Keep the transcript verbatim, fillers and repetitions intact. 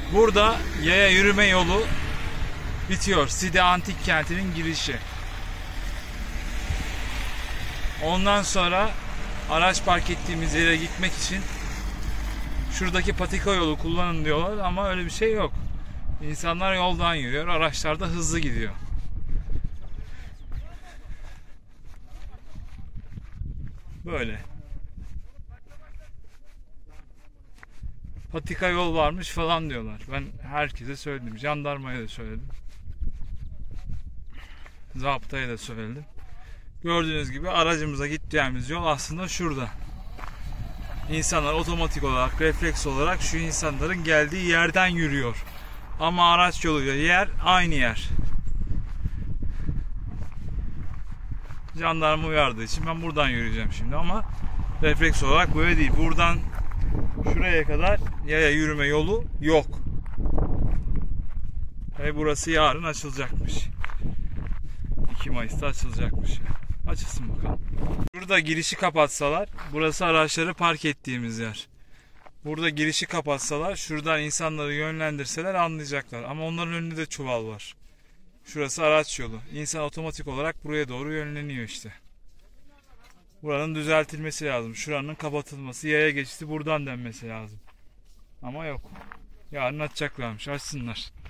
Burada yaya yürüme yolu bitiyor. Side Antik Kenti'nin girişi. Ondan sonra araç park ettiğimiz yere gitmek için şuradaki patika yolu kullanın diyorlar ama öyle bir şey yok. İnsanlar yoldan yürüyor, araçlar da hızlı gidiyor. Böyle. Patika yol varmış falan diyorlar. Ben herkese söyledim. Jandarmaya da söyledim. Zabıtaya da söyledim. Gördüğünüz gibi aracımıza gideceğimiz yol aslında şurada. İnsanlar otomatik olarak, refleks olarak şu insanların geldiği yerden yürüyor. Ama araç yoluyla yer aynı yer. Jandarma uyardığı için ben buradan yürüyeceğim şimdi ama refleks olarak böyle değil. Buradan şuraya kadar yaya yürüme yolu yok. Ve burası yarın açılacakmış. iki Mayıs'ta açılacakmış. Açılsın bakalım. Burada girişi kapatsalar, burası araçları park ettiğimiz yer. Burada girişi kapatsalar, şuradan insanları yönlendirseler anlayacaklar. Ama onların önünde de çuval var. Şurası araç yolu. İnsan otomatik olarak buraya doğru yönleniyor işte. Buranın düzeltilmesi lazım. Şuranın kapatılması, yaya geçişi buradan denmesi lazım. Ama yok. Yarın açacaklarmış. Açsınlar.